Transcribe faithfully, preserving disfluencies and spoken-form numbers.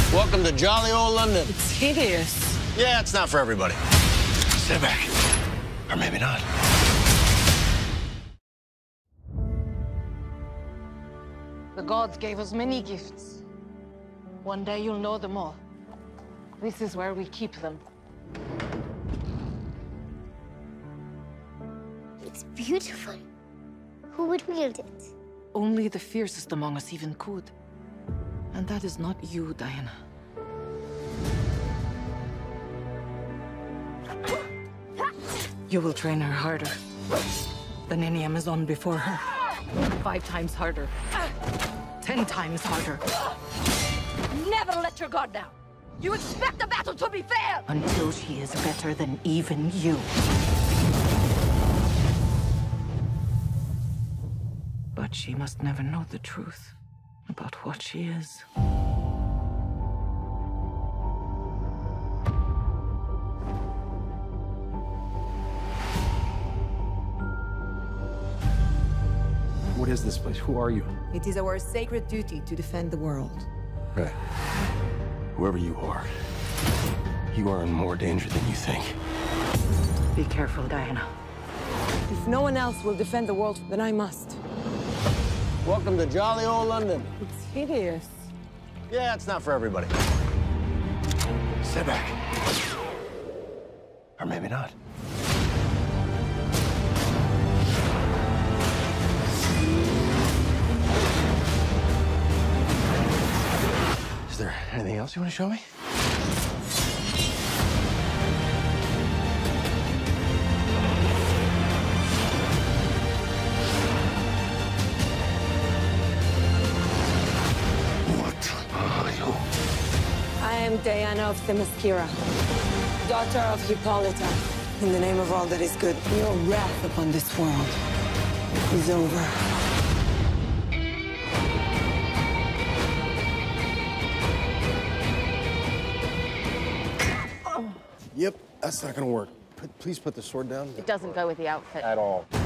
Welcome to jolly old London. It's hideous. Yeah, it's not for everybody. Step back. Or maybe not. The gods gave us many gifts. One day you'll know them all. This is where we keep them. It's beautiful. Who would wield it? Only the fiercest among us even could. And that is not you, Diana. You will train her harder than any Amazon before her. Five times harder. Ten times harder. Never let your guard down. You expect the battle to be fair! Until she is better than even you. But she must never know the truth about what she is. What is this place? Who are you? It is our sacred duty to defend the world. Right. Whoever you are, you are in more danger than you think. Be careful, Diana. If no one else will defend the world, then I must. Welcome to jolly old London. It's hideous. Yeah, it's not for everybody. Step back. Or maybe not. Is there anything else you want to show me? What are you? I am Diana of Themyscira, daughter of Hippolyta. In the name of all that is good, your wrath upon this world is over. Yep, that's not gonna work. Put, please put the sword down. It doesn't go with the outfit. At all.